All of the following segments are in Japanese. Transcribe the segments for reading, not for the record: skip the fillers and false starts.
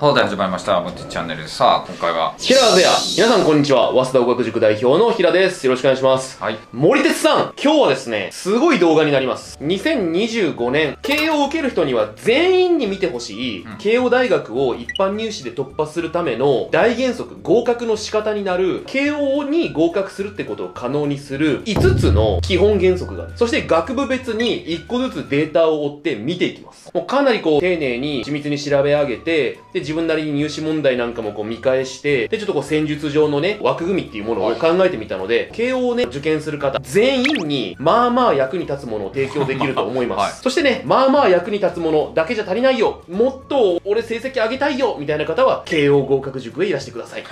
はい、始まりました。モテチャンネルです。さあ、今回は。 平和ぜや。皆さんこんにちは。早稲田語学塾代表の平です。よろしくお願いします。 はい。 森哲さん、今日はですね、すごい動画になります。2025年、慶応を受ける人には全員に見てほしい、慶応大学を一般入試で突破するための大原則、合格の仕方になる、慶応に合格するってことを可能にする5つの基本原則がある。そして学部別に1個ずつデータを追って見ていきます。もうかなり丁寧に緻密に調べ上げて、で、自分なりに入試問題なんかも見返して、で、ちょっと戦術上のね、枠組みっていうものを考えてみたので、慶応をね、受験する方、全員に、まあまあ役に立つものを提供できると思います。はい、そしてね、まあまあ役に立つものだけじゃ足りないよ。もっと俺成績上げたいよみたいな方は、慶応合格塾へいらしてください。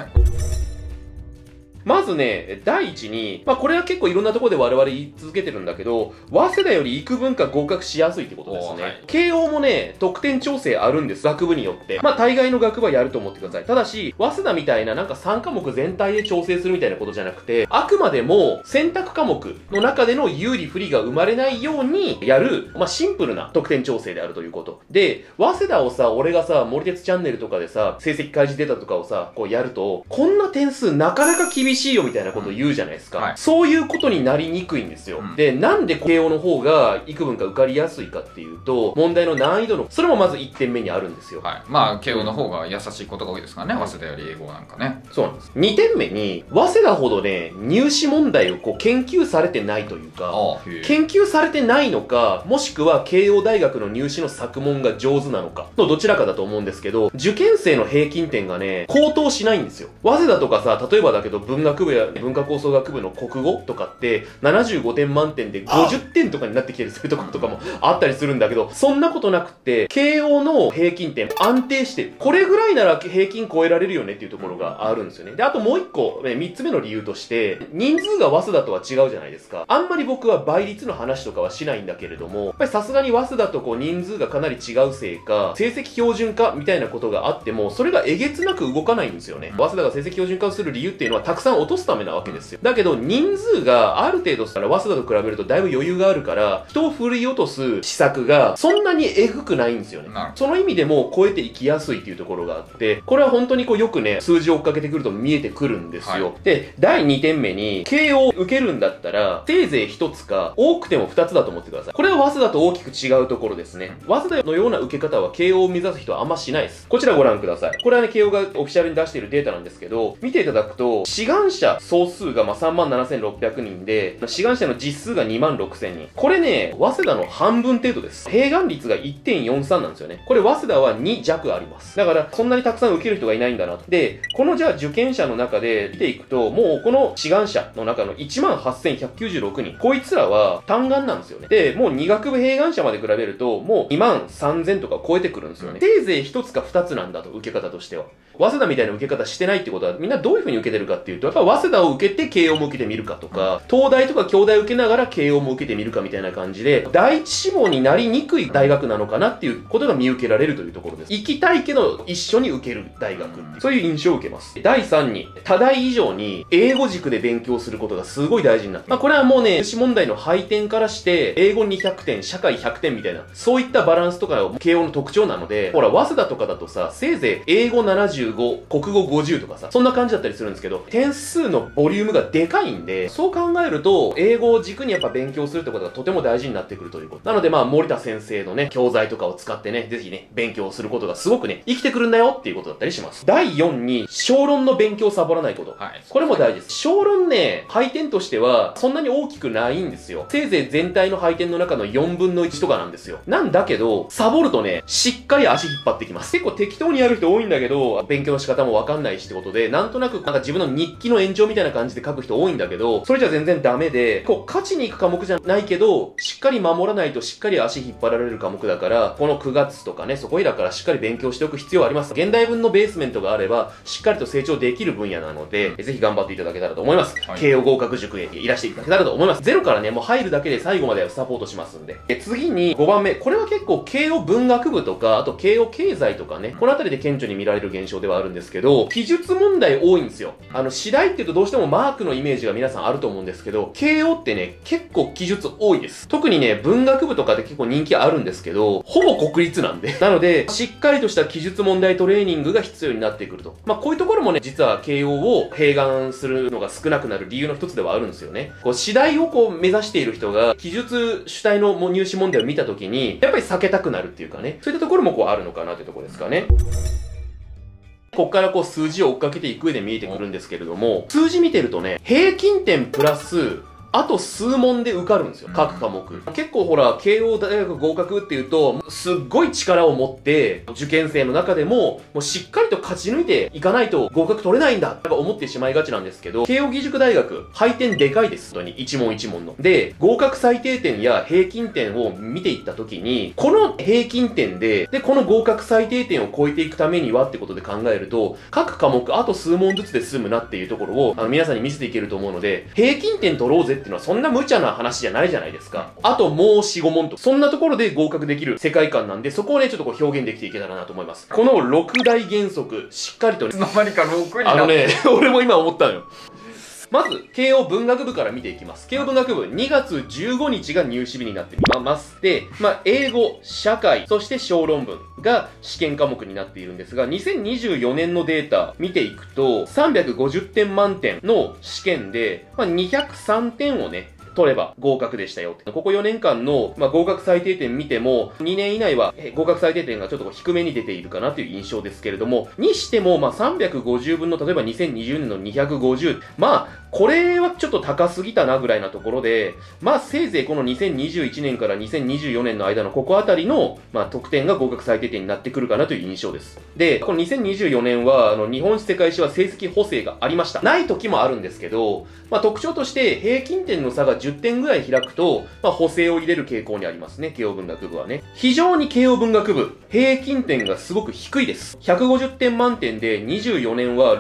まずね、第一に、これは結構いろんなところで我々言い続けてるんだけど、早稲田より幾分か合格しやすいってことですね。はい、慶応もね、得点調整あるんです。学部によって。大概の学部はやると思ってください。ただし、早稲田みたいな3科目全体で調整するみたいなことじゃなくて、あくまでも選択科目の中での有利不利が生まれないようにやる、シンプルな得点調整であるということ。で、早稲田をさ、俺がさ、森鉄チャンネルとかでさ、成績開示データとかをさ、やると、こんな点数なかなか厳しいよみたいなことを言うじゃないですか。はい、そういうことになりにくいんですよ。で、なんで慶応の方が幾分か受かりやすいかっていうと、問題の難易度の、それもまず1点目にあるんですよ。 はい。慶応の方が優しいことが多いですからね、早稲田より英語なんかね。 そうなんです。2点目に、早稲田ほどね、入試問題を研究されてないというか、研究されてないのか、もしくは慶応大学の入試の作問が上手なのか、のどちらかだと思うんですけど、受験生の平均点がね、高騰しないんですよ。早稲田とかさ、例えばだけど文学部や文化構想学部の国語とかって75点満点で50点とかになってきてるするところとかもあったりするんだけど、そんなことなくって慶応の平均点安定してる。これぐらいなら平均超えられるよねっていうところがあるんですよね。で、あともう一個、3つ目の理由として人数が早稲田とは違うじゃないですか。あんまり僕は倍率の話とかはしないんだけれども、やっぱりさすがに早稲田と人数がかなり違うせいか、成績標準化みたいなことがあっても、それがえげつなく動かないんですよね。早稲田が成績標準化をする理由っていうのはたくさん落とすためなわけですよ。だけど人数がある程度早稲田と比べるとだいぶ余裕があるから、人を振り落とす施策がそんなにエグくないんですよね。その意味でも超えていきやすいっていうところがあって、これは本当によくね、数字を追っかけてくると見えてくるんですよ。はい、で、第2点目に、慶応を受けるんだったら、せいぜい1つか、多くても2つだと思ってください。これは早稲田と大きく違うところですね。早稲田のような受け方は慶応を目指す人はあんましないです。こちらご覧ください。これはね、慶応がオフィシャルに出しているデータなんですけど、見ていただくと、志願者総数が37,600人で、志願者の実数が26,000人。これね、早稲田の半分程度です。併願率が 1.43 なんですよね。これ早稲田は2弱あります。だから、そんなにたくさん受ける人がいないんだなと。で、このじゃあ受験者の中で見ていくと、もうこの志願者の中の 18,196 人。こいつらは単願なんですよね。で、もう2学部併願者まで比べると、もう23,000とか超えてくるんですよね。せいぜい1つか2つなんだと、受け方としては。早稲田みたいな受け方してないってことは、みんなどういう風に受けてるかっていうと、やっぱ早稲田を受けて慶応も受けてみるかとか、東大とか京大を受けながら慶応も受けてみるかみたいな感じで、第一志望になりにくい大学なのかなっていうことが見受けられるというところです。行きたいけど一緒に受ける大学っていう、そういう印象を受けます。第3に、多大以上に英語軸で勉強することがすごい大事になって、これはもうね、入試問題の配点からして、英語200点、社会100点みたいな、そういったバランスとかが慶応の特徴なので、ほら、早稲田とかだとさ、せいぜい英語75、国語50とかさ、そんな感じだったりするんですけど、点数のボリュームがでかいんで、そう考えると、英語を軸にやっぱ勉強するってことがとても大事になってくるということ。なので森田先生のね、教材とかを使ってね、ぜひね、勉強することがすごくね、生きてくるんだよっていうことだったりします。第4に、小論の勉強をサボらないこと。はい。これも大事です。小論ね、配点としては、そんなに大きくないんですよ。せいぜい全体の配点の中の4分の1とかなんですよ。なんだけど、サボるとね、しっかり足引っ張ってきます。結構適当にやる人多いんだけど、勉強の仕方もわかんないしってことで、なんとなく自分の日記の延長みたいな感じで書く人多いんだけど、それじゃ全然ダメで、勝ちに行く科目じゃないけど、しっかり守らないとしっかり足引っ張られる科目だから、この9月とかね、そこいらからしっかり勉強しておく必要はあります。現代文のベースメントがあれば、しっかりと成長できる分野なので、ぜひ頑張っていただけたらと思います。はい、慶応合格塾へいらしていただけたらと思います。ゼロからね、もう入るだけで最後までサポートしますんで。次に5番目。これは結構慶応文学部とか、あと慶応経済とかね、このあたりで顕著に見られる現象ではあるんですけど、記述問題多いんですよ。次大っていうとどうしてもマークのイメージが皆さんあると思うんですけど、慶応ってね、結構記述多いです。特にね、文学部とかで結構人気あるんですけど、ほぼ国立なんで。なので、しっかりとした記述問題トレーニングが必要になってくると。こういうところもね、実は慶応を併願するのが少なくなる理由の一つではあるんですよね。次第を目指している人が、記述主体の入試問題を見たときに、やっぱり避けたくなるっていうかね、そういったところもあるのかなというところですかね。ここから数字を追っかけていく上で見えてくるんですけれども、数字見てるとね、平均点プラス、あと数問で受かるんですよ。各科目。結構ほら、慶応大学合格っていうと、すっごい力を持って、受験生の中でもうしっかりと勝ち抜いていかないと合格取れないんだとか思ってしまいがちなんですけど、慶応義塾大学、配点でかいです。本当に一問一問の。で、合格最低点や平均点を見ていったときに、この平均点で、この合格最低点を超えていくためにはってことで考えると、各科目あと数問ずつで済むなっていうところを、皆さんに見せていけると思うので、平均点取ろうぜっていうのはそんな無茶な話じゃないじゃないですか。あともう4、5問と。そんなところで合格できる世界観なんで、そこをね、ちょっと表現できていけたらなと思います。この6大原則、しっかりとね。 いつの間にか6になって俺も今思ったのよ。まず、慶応文学部から見ていきます。慶応文学部、2月15日が入試日になってみます。で、英語、社会、そして小論文が試験科目になっているんですが、2024年のデータ見ていくと、350点満点の試験で、203点をね、取れば合格でしたよ。ここ4年間の、合格最低点見ても、2年以内は合格最低点がちょっと低めに出ているかなという印象ですけれども、にしても、350分の、例えば2020年の250、これはちょっと高すぎたなぐらいなところで、せいぜいこの2021年から2024年の間のここあたりの、得点が合格最低点になってくるかなという印象です。で、この2024年は、日本史世界史は成績補正がありました。ない時もあるんですけど、特徴として平均点の差が10点ぐらい開くと、補正を入れる傾向にありますね、慶応文学部はね。非常に慶応文学部、平均点がすごく低いです。150点満点で24年は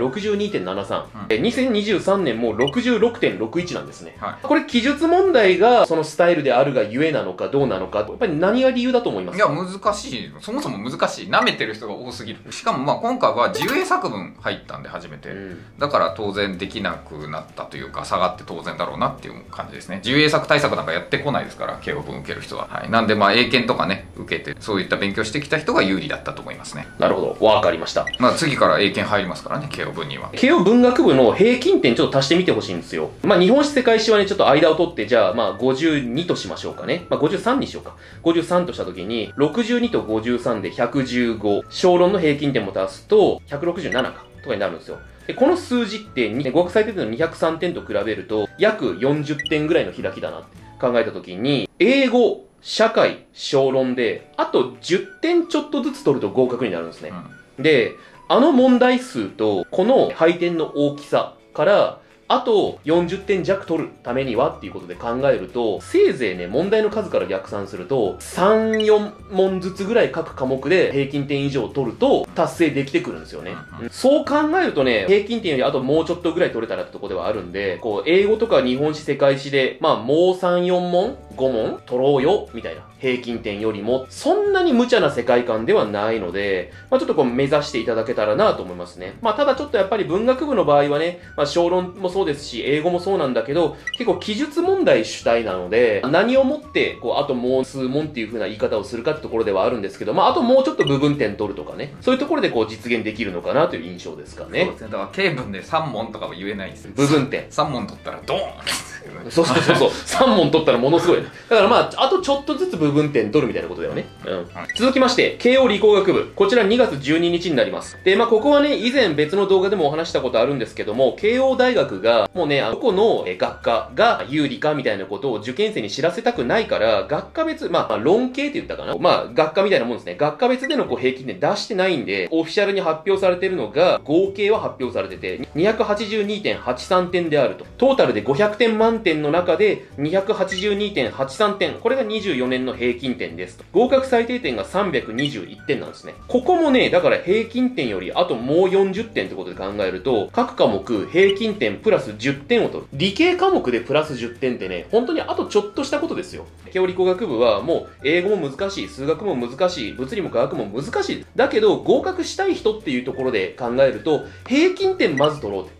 62.73。2023年も66.61 なんですね。これ記述問題がそのスタイルであるがゆえなのかどうなのか、やっぱり何が理由だと思いますか？ いや、難しい。そもそも難しい。舐めてる人が多すぎる。しかも今回は自由英作文入ったんで初めて。だから当然できなくなったというか、下がって当然だろうなっていう感じですね。自由英作対策なんかやってこないですから、慶応文受ける人は。なんで英検とかね、受けて、そういった勉強してきた人が有利だったと思いますね。 なるほど。わかりました。 次から英検入りますからね、慶応文には。 慶応文学部の平均点ちょっと足してみてほしいんですよ。日本史世界史はね、ちょっと間を取って、じゃあ52としましょうかね。53にしようか。53としたときに、62と53で115。小論の平均点も足すと、167か。とかになるんですよ。で、この数字って、合格最低点の203点と比べると、約40点ぐらいの開きだなって考えたときに、英語、社会、小論で、あと10点ちょっとずつ取ると合格になるんですね。で、あの問題数と、この配点の大きさから、あと40点弱取るためにはっていうことで考えると、せいぜいね、問題の数から逆算すると、3、4問ずつぐらい各科目で平均点以上取ると達成できてくるんですよね。そう考えるとね、平均点よりあともうちょっとぐらい取れたらってとこではあるんで、英語とか日本史世界史で、もう3、4問 ?5 問取ろうよみたいな。平均点よりも、そんなに無茶な世界観ではないので、ちょっと目指していただけたらなと思いますね。ただちょっとやっぱり文学部の場合はね、小論もそうですし、英語もそうなんだけど、結構記述問題主体なので、何をもって、あともう数問っていう風な言い方をするかってところではあるんですけど、あともうちょっと部分点取るとかね、そういうところで実現できるのかなという印象ですかね。 そうですね。だから経文で3問とかは言えないんですよ。 部分点。 3問取ったらドーンそう。3問取ったらものすごい。だからあとちょっとずつ部分点取るみたいなことだよね。続きまして、慶応理工学部。こちら2月12日になります。で、ここはね、以前別の動画でもお話したことあるんですけども、慶応大学が、もうね、どこの学科が有利かみたいなことを受験生に知らせたくないから、学科別、論系って言ったかな。学科みたいなもんですね。学科別での平均点出してないんで、オフィシャルに発表されてるのが、合計は発表されてて、282.83 点であると。トータルで500点満点の中で、282.83 点。これが24年の平均点ですと。合格最低点が321点なんですね。ここもね、だから平均点よりあともう40点ってことで考えると、各科目平均点プラス10点を取る。理系科目でプラス10点ってね、本当にあとちょっとしたことですよ。慶応理工学部はもう英語も難しい、数学も難しい、物理も科学も難しい。だけど合格したい人っていうところで考えると、平均点まず取ろうって。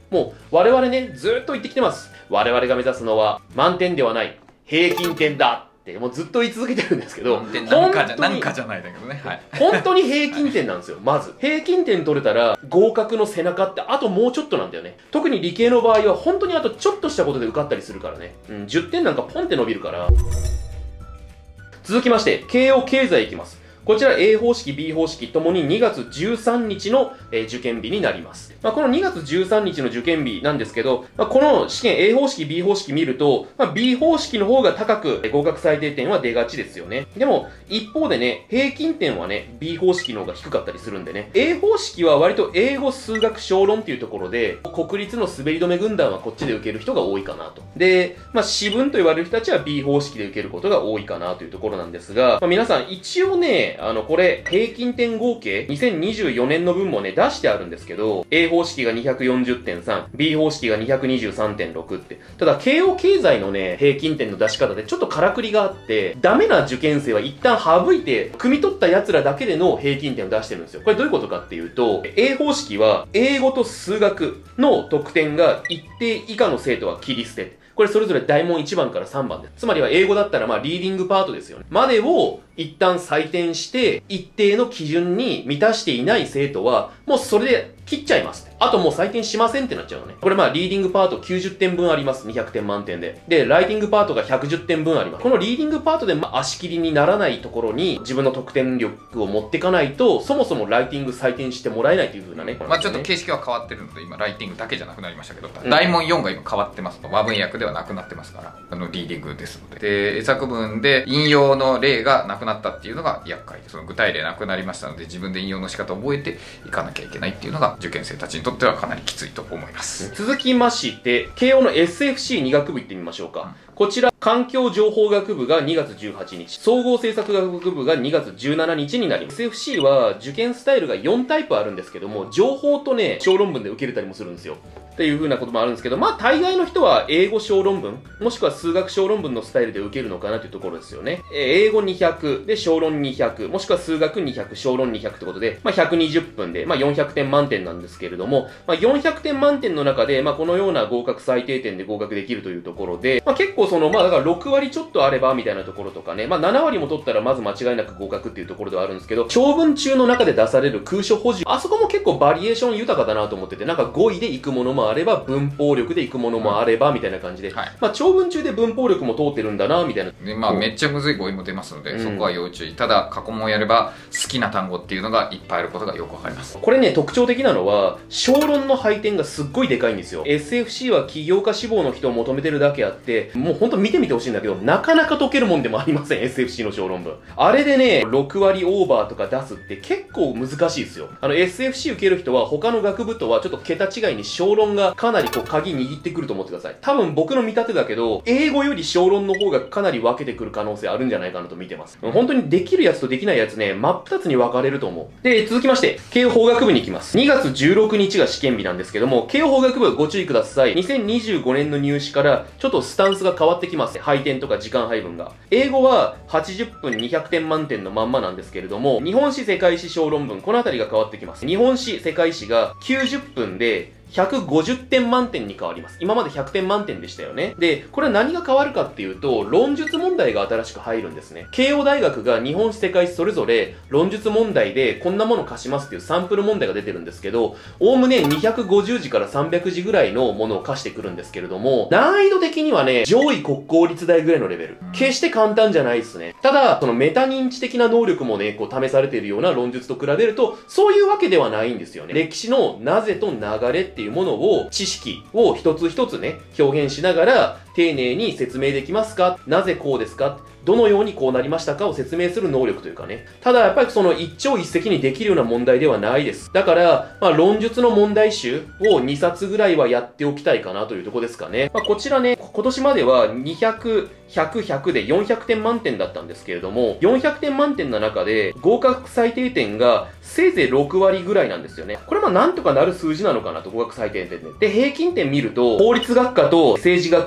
もう我々ね、ずっと言ってきてます。我々が目指すのは満点ではない、平均点だってもうずっと言い続けてるんですけど、 なんかじゃないんだけどね。はい。 本当に平均点なんですよ、まず。平均点取れたら合格の背中ってあともうちょっとなんだよね。特に理系の場合は本当にあとちょっとしたことで受かったりするからね。10点なんかポンって伸びるから。続きまして、慶応経済いきます。こちら A 方式、B 方式ともに2月13日の受験日になります。この2月13日の受験日なんですけど、この試験 A 方式、B 方式見ると、B 方式の方が高く合格最低点は出がちですよね。でも、一方でね、平均点はね、B 方式の方が低かったりするんでね。A 方式は割と英語、数学、小論っていうところで、国立の滑り止め軍団はこっちで受ける人が多いかなと。で、私文と言われる人たちは B 方式で受けることが多いかなというところなんですが、皆さん一応ね、これ、平均点合計、2024年の分もね、出してあるんですけど、A 方式が 240.3、B 方式が 223.6 って。ただ、慶応経済のね、平均点の出し方でちょっとからくりがあって、ダメな受験生は一旦省いて、汲み取った奴らだけでの平均点を出してるんですよ。これどういうことかっていうと、A 方式は、英語と数学の得点が一定以下の生徒は切り捨て。これそれぞれ大問1番から3番です。つまりは英語だったらリーディングパートですよね。までを一旦採点して、一定の基準に満たしていない生徒は、もうそれで切っちゃいます。あともう採点しませんってなっちゃうのね。これリーディングパート90点分あります。200点満点で。で、ライティングパートが110点分あります。このリーディングパートで足切りにならないところに自分の得点力を持っていかないと、そもそもライティング採点してもらえないという風なね。 ちょっと形式は変わってるので、今ライティングだけじゃなくなりましたけど、大問4が今変わってますと。和文訳ではなくなってますから、リーディングですので。で、英作文で引用の例がなくなったっていうのが厄介で、その具体例なくなりましたので、自分で引用の仕方を覚えていかなきゃいけないっていうのが、受験生たちにとってはかなりきついと思います。 続きまして、慶応の SFC2 学部行ってみましょうか。こちら、環境情報学部が2月18日、総合政策学部が2月17日になります。SFC は受験スタイルが4タイプあるんですけども、情報とね、小論文で受けれたりもするんですよ。っていう風なこともあるんですけど、大概の人は英語小論文、もしくは数学小論文のスタイルで受けるのかなというところですよね。英語200で小論200、もしくは数学200、小論200ってことで、120分で、400点満点なんですけれども、400点満点の中で、このような合格最低点で合格できるというところで、結構だから6割ちょっとあればみたいなところとかね、7割も取ったらまず間違いなく合格っていうところではあるんですけど、長文中の中で出される空所補充、あそこも結構バリエーション豊かだなと思ってて、語彙で行くものもあれば、文法力で行くものもあれば、みたいな感じで、長文中で文法力も通ってるんだな、みたいな。 で、めっちゃむずい語彙も出ますので、そこは要注意。ただ、過去問をやれば、好きな単語っていうのがいっぱいあることがよくわかります。 これね、特徴的なのは、小論の配点がすっごいでかいんですよ。SFC は起業家志望の人を求めてるだけあって、もうほんと見てみてほしいんだけど、なかなか解けるもんでもありません、SFC の小論文。あれでね、6割オーバーとか出すって結構難しいですよ。SFC 受ける人は他の学部とはちょっと桁違いに小論がかなり鍵握ってくると思ってください。多分僕の見立てだけど、英語より小論の方がかなり分けてくる可能性あるんじゃないかなと見てます。本当にできるやつとできないやつね、真っ二つに分かれると思う。で、続きまして、慶応法学部に行きます。2月16日が試験日なんですけども、慶応法学部ご注意ください。2025年の入試からちょっとスタンスが変わってきます。配点とか時間配分が。英語は80分200点満点のまんまなんですけれども、日本史世界史小論文、このあたりが変わってきます。日本史世界史が90分で、150点満点に変わります。今まで100点満点でしたよね。で、これは何が変わるかっていうと、論述問題が新しく入るんですね。慶応大学が日本史世界史それぞれ論述問題でこんなもの貸しますっていうサンプル問題が出てるんですけど、おおむね250字から300字ぐらいのものを貸してくるんですけれども、難易度的にはね、上位国公立大ぐらいのレベル。決して簡単じゃないですね。ただ、そのメタ認知的な能力もね、試されているような論述と比べると、そういうわけではないんですよね。歴史のなぜと流れっていうものを、知識を一つ一つね、表現しながら、丁寧に説明できますか？なぜこうですか？どのようにこうなりましたかを説明する能力というかね。ただやっぱりその一朝一夕にできるような問題ではないです。だから、論述の問題集を2冊ぐらいはやっておきたいかなというところですかね。こちらね、今年までは200、100、100で400点満点だったんですけれども、400点満点の中で合格最低点がせいぜい6割ぐらいなんですよね。これなんとかなる数字なのかなと、合格最低点で。で、平均点見ると、法律学科と政治学科で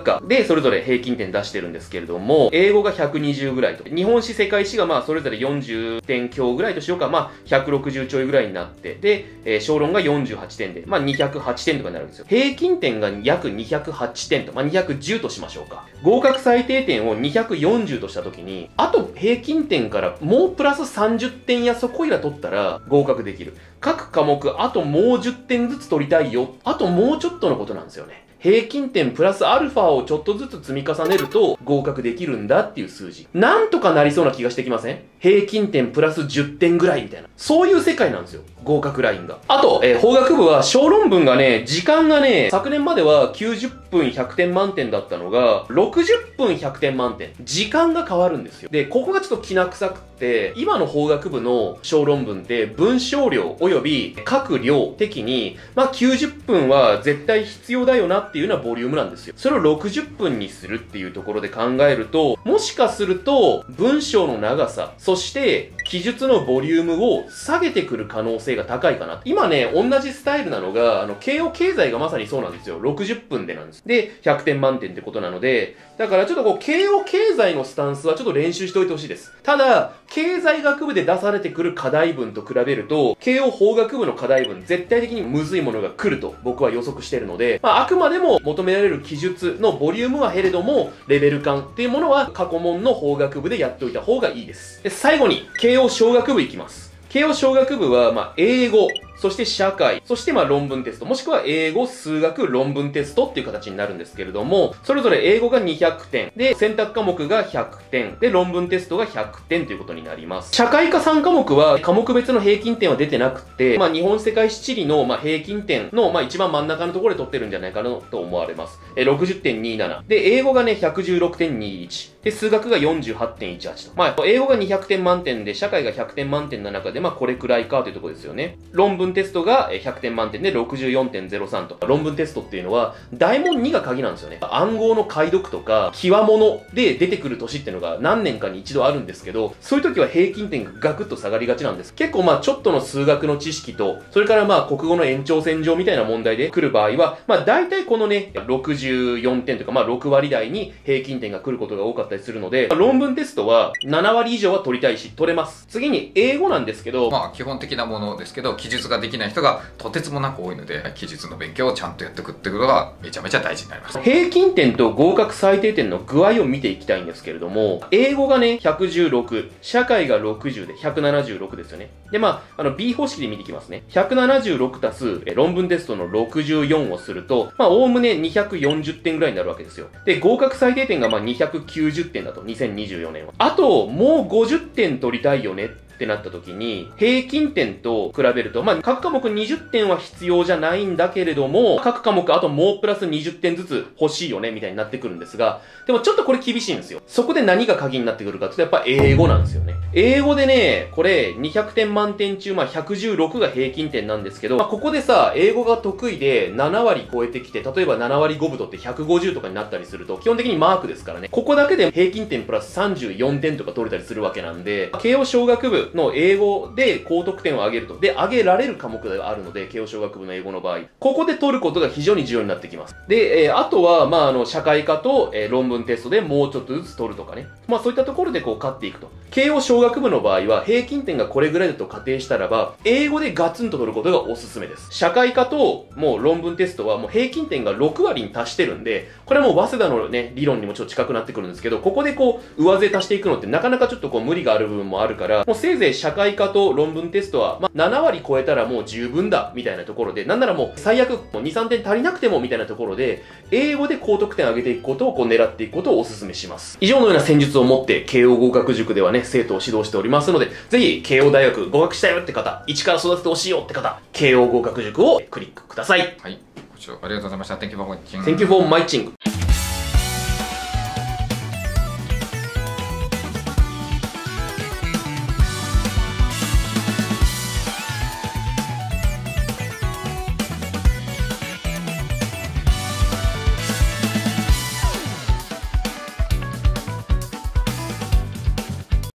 で、それぞれ平均点出してるんですけれども、英語が120ぐらいと。日本史、世界史がまあそれぞれ40点強ぐらいとしようか、まあ160ちょいぐらいになって、で、小論が48点で、まあ208点とかになるんですよ。平均点が約208点と、まあ210としましょうか。合格最低点を240としたときに、あと平均点からもうプラス30点やそこいら取ったら合格できる。各科目あともう10点ずつ取りたいよ。あともうちょっとのことなんですよね。平均点プラスアルファをちょっとずつ積み重ねると合格できるんだっていう数字。なんとかなりそうな気がしてきません？平均点プラス10点ぐらいみたいな。そういう世界なんですよ。合格ラインが。あと、法学部は小論文がね、時間がね、昨年までは90分100点満点だったのが、60分100点満点。時間が変わるんですよ。で、ここがちょっときな臭くって、今の法学部の小論文って文章量及び書く量的に、まあ90分は絶対必要だよなっていうようなボリュームなんですよ。それを60分にするっていうところで考えると、もしかすると文章の長さ、そして記述のボリュームを下げてくる可能性が高いかな。今ね、同じスタイルなのが、慶応経済がまさにそうなんですよ。60分でなんです。で、100点満点ってことなので、だからちょっとこう、慶応経済のスタンスはちょっと練習しておいてほしいです。ただ、経済学部で出されてくる課題文と比べると、慶応法学部の課題文、絶対的にむずいものが来ると僕は予測しているので、まあ、あくまでも求められる記述のボリュームは減れども、レベル感っていうものは過去問の法学部でやっておいた方がいいです。で、最後に、慶応小学部いきます。慶応小学部は、まあ、英語、そして社会、そしてまあ論文テスト、もしくは英語、数学、論文テストっていう形になるんですけれども、それぞれ英語が200点、で、選択科目が100点、で、論文テストが100点ということになります。社会科3科目は科目別の平均点は出てなくて、まあ日本世界史地理のまあ平均点のまあ一番真ん中のところで取ってるんじゃないかなと思われます。60.27。で、英語がね、116.21。で、数学が48.18と。まあ、英語が200点満点で、社会が100点満点の中で、まあこれくらいかというところですよね。論文テストが100点満点で 64.03 と。論文テストっていうのは、大問2が鍵なんですよね。暗号の解読とか、極物で出てくる年っていうのが何年かに一度あるんですけど、そういう時は平均点がガクッと下がりがちなんです。結構まあちょっとの数学の知識と、それからまあ国語の延長線上みたいな問題で来る場合は、まあ大体このね、64点とかまあ6割台に平均点が来ることが多かったりするので、論文テストは7割以上は取りたいし、取れます。次に英語なんですけど、 まあ基本的なものですけど、記述ができない人がとてつもなく多いので、記述の勉強をちゃんとやっていくってことがめちゃめちゃ大事になります。 平均点と合格最低点の具合を見ていきたいんですけれども、英語がね、116、社会が60で176ですよね。で、まあ、B 方式で見ていきますね。176足す論文テストの64をすると、まあ、おおむね240点ぐらいになるわけですよ。で、合格最低点がまあ290点だと、2024年は。あと、もう50点取りたいよねってなった時に、平均点と比べると、まあ、各科目20点は必要じゃないんだけれども、各科目あともうプラス20点ずつ欲しいよね、みたいになってくるんですが、でもちょっとこれ厳しいんですよ。そこで何が鍵になってくるかって言うと、やっぱ英語なんですよね。英語でね、これ200点満点中、まあ、116が平均点なんですけど、まあ、ここでさ、英語が得意で7割超えてきて、例えば7割5分取って150とかになったりすると、基本的にマークですからね。ここだけで平均点プラス34点とか取れたりするわけなんで、慶応小学部の英語で高得点を上げると。で、上げられる科目があるので、慶応小学部の英語の場合。ここで取ることが非常に重要になってきます。で、あとは、まあ、社会科と、論文テストでもうちょっとずつ取るとかね。まあ、そういったところでこう、勝っていくと。慶応小学部の場合は、平均点がこれぐらいだと仮定したらば、英語でガツンと取ることがおすすめです。社会科と、もう論文テストは、もう平均点が6割に達してるんで、これはもう早稲田のね、理論にもちょっと近くなってくるんですけど、ここでこう、上背足していくのってなかなかちょっとこう、無理がある部分もあるから、もうせいぜい社会科と論文テストは、まあ、7割超えたらもう十分だ、みたいなところで、なんならもう最悪、もう2、3点足りなくても、みたいなところで、英語で高得点上げていくことをこう狙っていくことをお勧めします。以上のような戦術を持って、慶応合格塾ではね、生徒を指導しておりますので、ぜひ、慶応大学合格したよって方、一から育ててほしいよって方、慶応合格塾をクリックください。 はい。ご視聴ありがとうございました。Thank you for watching. Thank you for watching.